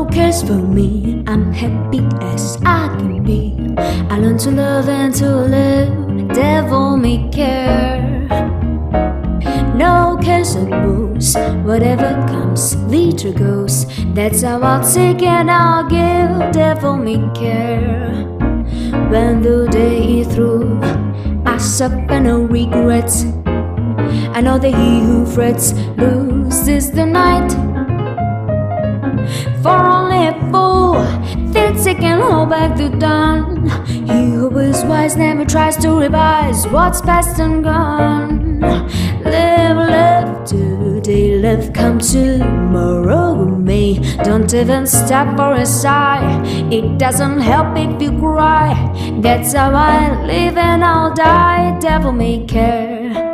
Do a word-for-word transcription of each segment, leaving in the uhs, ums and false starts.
cares for me, I'm happy as I can be. I learn to love and to live, devil may care. No cares or woes, whatever comes, later goes. That's how I'll take and I'll give, devil may care. When the day is through, I suffer no regrets. I know that he who frets loses the night. For only a fool thinks he can hold back the dawn. He who is wise never tries to revise what's past and gone. Live, live today, live, come tomorrow with me. Don't even stop for a sigh, it doesn't help if you cry. That's how I live and I'll die, devil may care.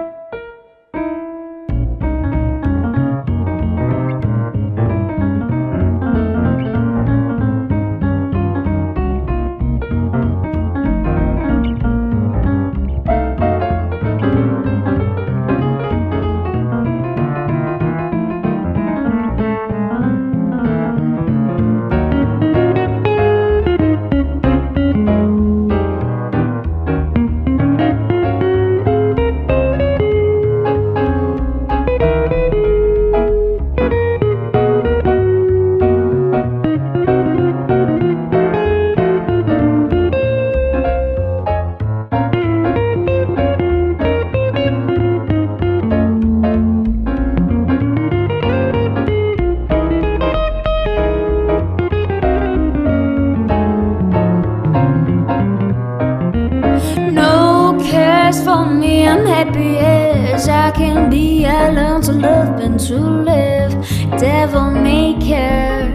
For me, I'm happy as I can be. I learn to love and to live, devil may care.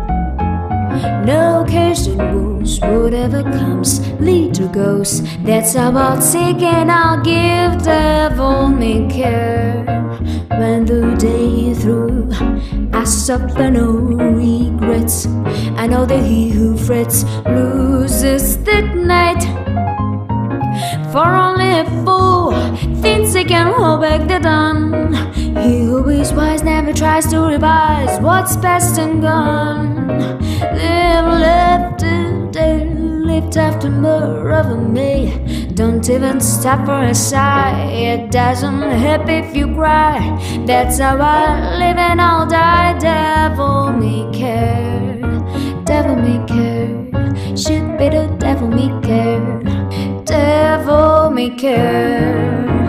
No cares and woes, whatever comes, later goes. That's how I'll take and I'll give, devil may care. When the day is through, I suffer no regrets. I know that he who frets loses the night. For only a fool thinks he can hold back the dawn. He who is wise never tries to revise what's past and gone. Live, live today, live after tomorrow for me. Don't even stop for a sigh, it doesn't help if you cry. That's how I live and I'll die, devil may care. Devil may care, should be the devil may care. Devil may care.